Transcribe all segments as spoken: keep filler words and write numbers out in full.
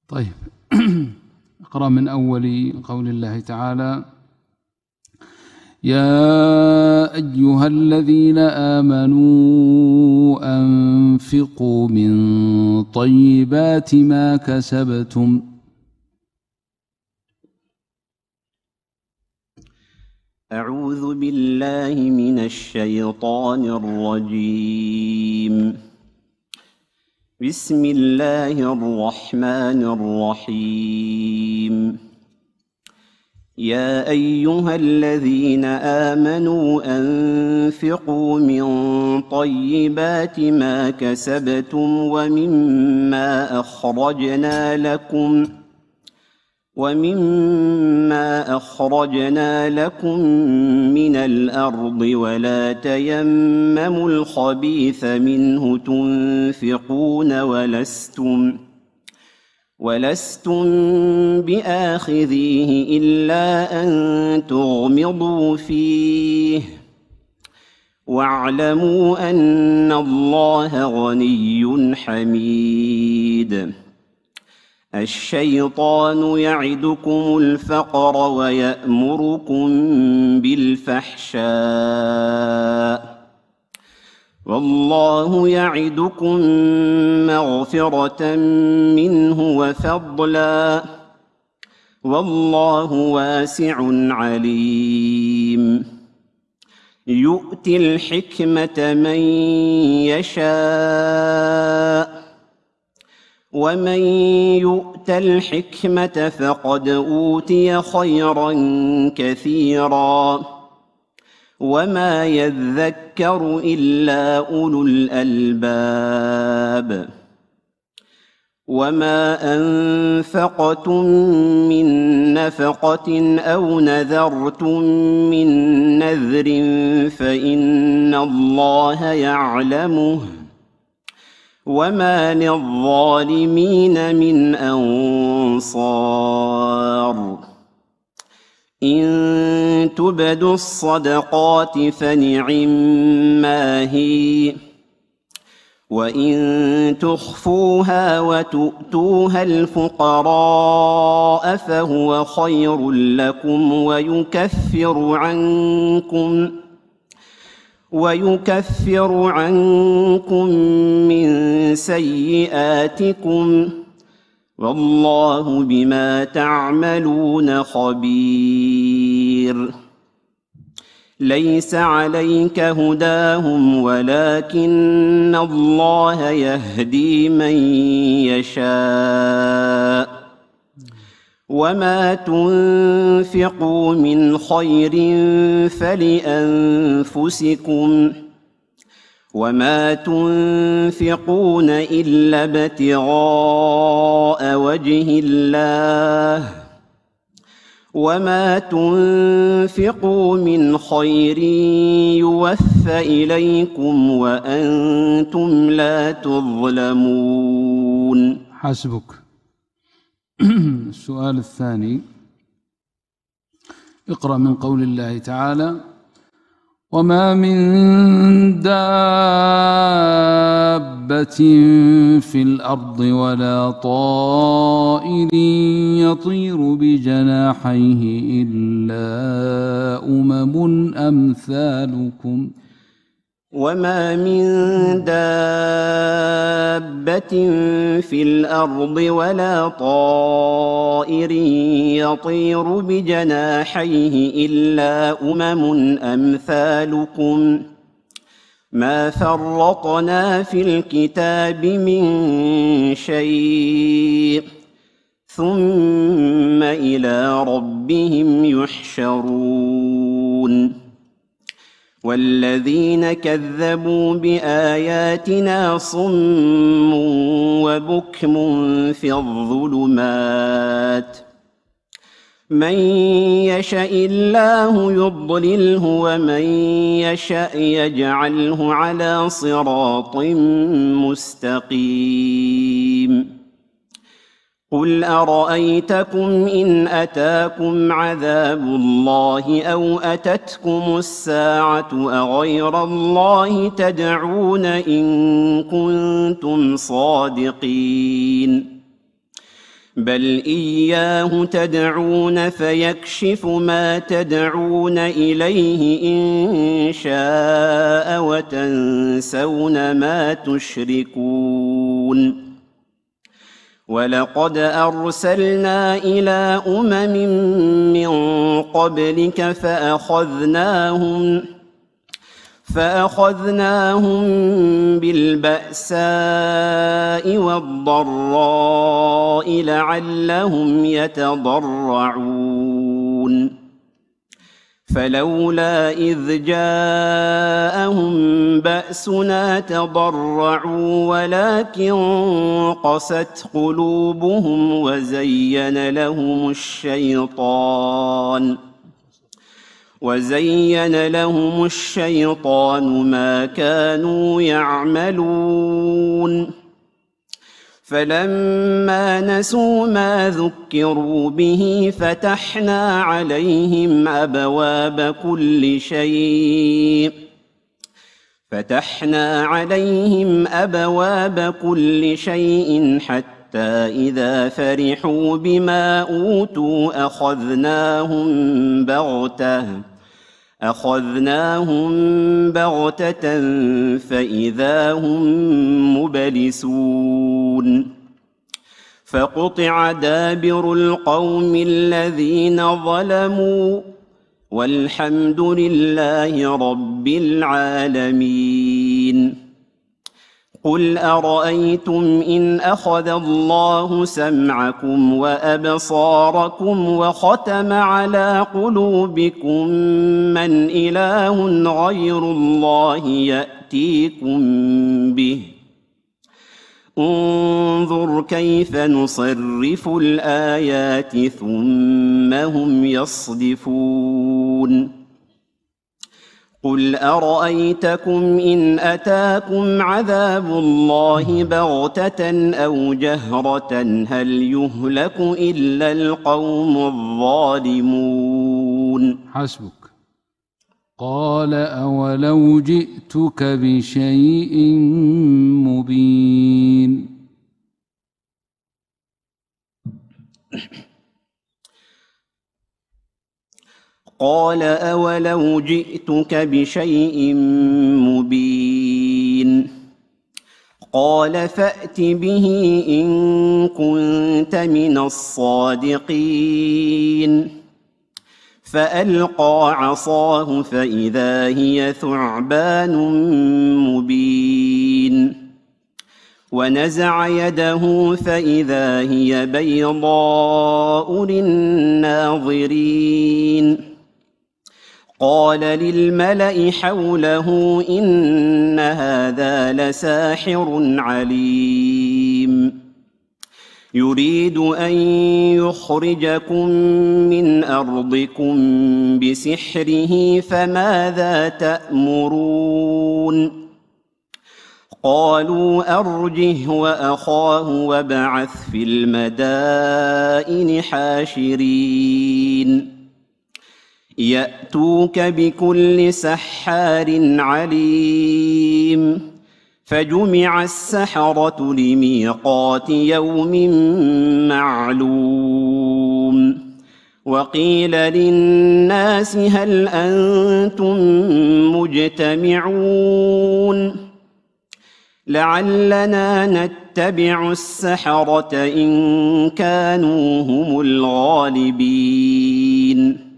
طيب اقرأ من أول قول الله تعالى: يا أيها الذين آمنوا أنفقوا من طيبات ما كسبتم. أعوذ بالله من الشيطان الرجيم. بسم الله الرحمن الرحيم. يا أيها الذين آمنوا أنفقوا من طيبات ما كسبتم ومما أخرجنا لكم ومما أخرجنا لكم من الأرض ولا تيمموا الخبيث منه تنفقون ولستم ولستم بآخذيه إلا أن تغمضوا فيه واعلموا أن الله غني حميد. الشيطان يعدكم الفقر ويأمركم بالفحشاء والله يعدكم مغفرة منه وفضلا والله واسع عليم. يؤتي الحكمة من يشاء ومن يؤت الحكمة فقد أوتي خيرا كثيرا وما يذكر إلا أولو الألباب. وما أنفقتم من نفقة أو نذرتم من نذر فإن الله يعلمه وما للظالمين من أنصار. إن تبدوا الصدقات فنعما هي وإن تخفوها وتؤتوها الفقراء فهو خير لكم ويكفر عنكم ويكفر عنكم من سيئاتكم والله بما تعملون خبير. ليس عليك هداهم ولكن الله يهدي من يشاء وما تنفقوا من خير فلأنفسكم وما تنفقون إلا ابتغاء وجه الله وما تنفقوا من خير يوفى إليكم وأنتم لا تظلمون. حسبك. السؤال الثاني: اقرأ من قول الله تعالى: وما من دابة في الأرض ولا طائر يطير بجناحيه إلا أمم أمثالكم. وما من دابة في الأرض ولا طائر يطير بجناحيه إلا أمم أمثالكم ما فرطنا في الكتاب من شيء ثم إلى ربهم يحشرون. والذين كذبوا بآياتنا صم وبكم في الظلمات من يشاء الله يضلله ومن يشاء يجعله على صراط مستقيم. قل أرأيتكم إن أتاكم عذاب الله أو أتتكم الساعة أغير الله تدعون إن كنتم صادقين بل إياه تدعون فيكشف ما تدعون إليه إن شاء وتنسون ما تشركون ولقد أرسلنا إلى أمم من قبلك فأخذناهم فأخذناهم بالبأساء والضراء لعلهم يتضرعون فلولا إذ جاءهم بأسنا تضرعوا ولكن قست قلوبهم وزين لهم الشيطان وزين لهم الشيطان ما كانوا يعملون فلما نسوا ما ذكروا به فتحنا عليهم أبواب كل شيء فتحنا عليهم أبواب كل شيء حتى إذا فرحوا بما أوتوا أخذناهم بغتة أخذناهم بغتة فإذا هم مبلسون فقطع دابر القوم الذين ظلموا والحمد لله رب العالمين قل أرأيتم إن أخذ الله سمعكم وأبصاركم وختم على قلوبكم من إله غير الله يأتيكم به انظر كيف نصرف الآيات ثم هم يصدفون قل أرأيتكم إن أتاكم عذاب الله بغتة أو جهرة هل يهلك إلا القوم الظالمون حسبك. قال أولو جئتك بشيء مبين. قال أولو جئتك بشيء مبين قال فأت به إن كنت من الصادقين فألقى عصاه فإذا هي ثعبان مبين ونزع يده فإذا هي بيضاء للناظرين قال للملأ حوله إن هذا لساحر عليم يريد أن يخرجكم من أرضكم بسحره فماذا تأمرون قالوا أرجه وأخاه وابعث في المدائن حاشرين يأتوك بكل سحار عليم فجمع السحرة لميقات يوم معلوم وقيل للناس هل أنتم مجتمعون لعلنا نتبع السحرة إن كانوا هم الغالبين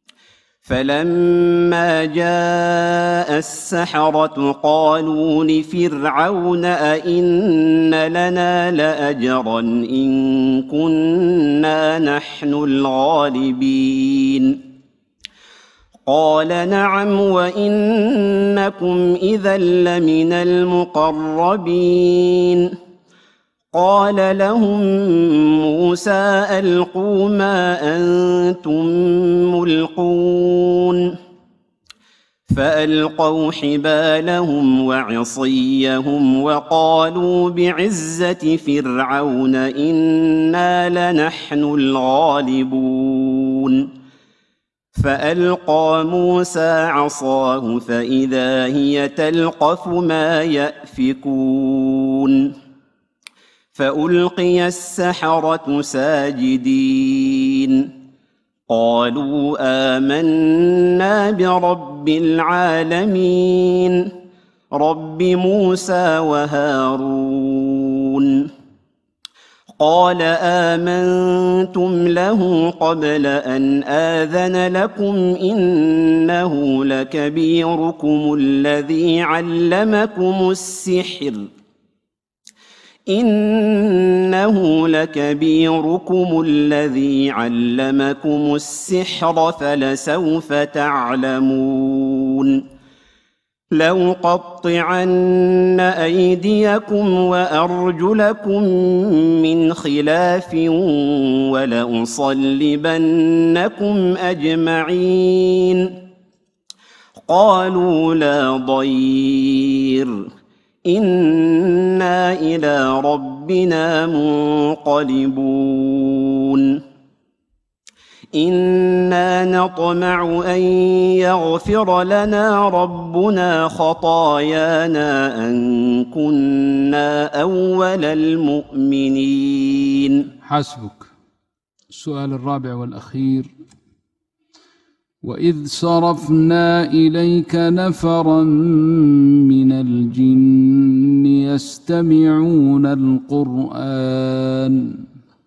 فلما جاء السحرة قالوا لفرعون أئن لنا لأجرا إن كنا نحن الغالبين قال نعم وإنكم إذا لمن المقربين قال لهم موسى ألقوا ما أنتم ملقون فألقوا حبالهم وعصيهم وقالوا بعزة فرعون إنا لنحن الغالبون فألقى موسى عصاه فإذا هي تلقف ما يأفكون فألقي السحرة ساجدين قالوا آمنا برب العالمين رب موسى وهارون. قال آمنتم له قبل أن آذن لكم إنه لكبيركم الذي علمكم السحر إنه لكبيركم الذي علمكم السحر فلسوف تعلمون لأقطعن أيديكم وأرجلكم من خلاف ولأصلبنكم أجمعين. قالوا لا ضير إنا إلى ربنا منقلبون إنا نطمع أن يغفر لنا ربنا خطايانا أن كنا أول المؤمنين. حسبك. السؤال الرابع والأخير: وإذ صرفنا إليك نفرا من الجن يستمعون القرآن.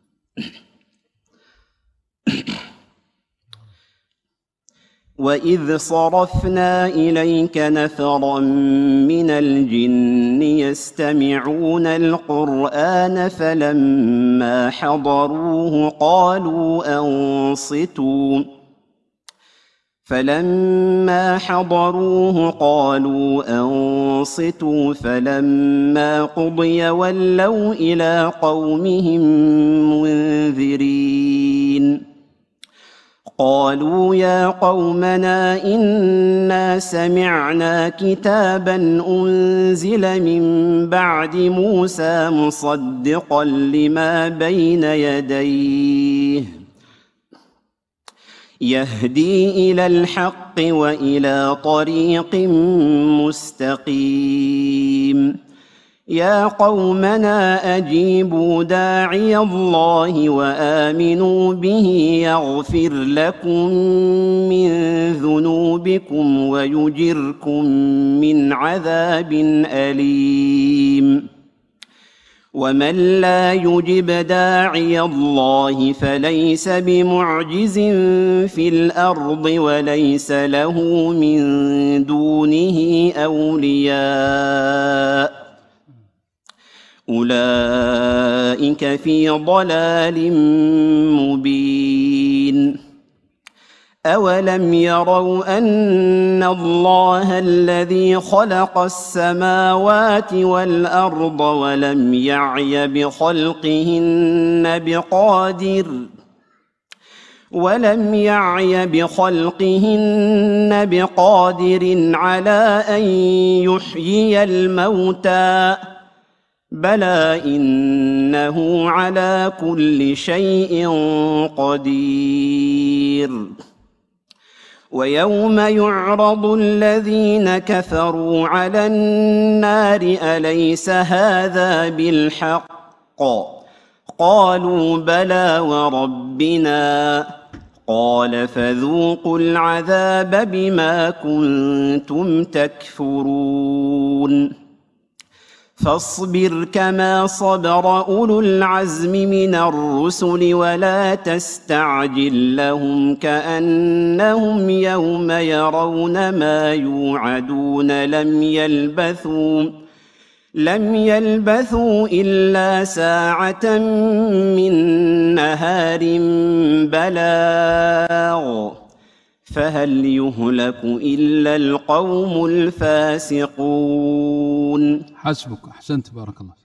وإذ صرفنا إليك نفرا من الجن يستمعون القرآن فلما حضروه قالوا أنصتوا فلما حضروه قالوا أنصتوا فلما قضي ولوا إلى قومهم منذرين. قالوا يا قومنا إنا سمعنا كتابا أنزل من بعد موسى مصدقا لما بين يديه يهدي إلى الحق وإلى طريق مستقيم. يا قومنا أجيبوا داعي الله وآمنوا به يغفر لكم من ذنوبكم ويجركم من عذاب أليم. ومن لا يجب داعي الله فليس بمعجز في الأرض وليس له من دونه أولياء أولئك في ضلال مبين. أولم يروا أن الله الذي خلق السماوات والأرض ولم يعي بخلقهن بقادر ولم يعي بخلقهن بقادر على أن يحيي الموتى بلى إنه على كل شيء قدير. ويوم يعرض الذين كفروا على النار أليس هذا بالحق قالوا بلى وربنا قال فذوقوا العذاب بما كنتم تكفرون. فاصبر كما صبر أولو العزم من الرسل ولا تستعجل لهم كأنهم يوم يرون ما يوعدون لم يلبثوا لم يلبثوا إلا ساعة من نهار بلاغ فهل يهلك إلا القوم الفاسقون. حسبك. أحسنت، بارك الله.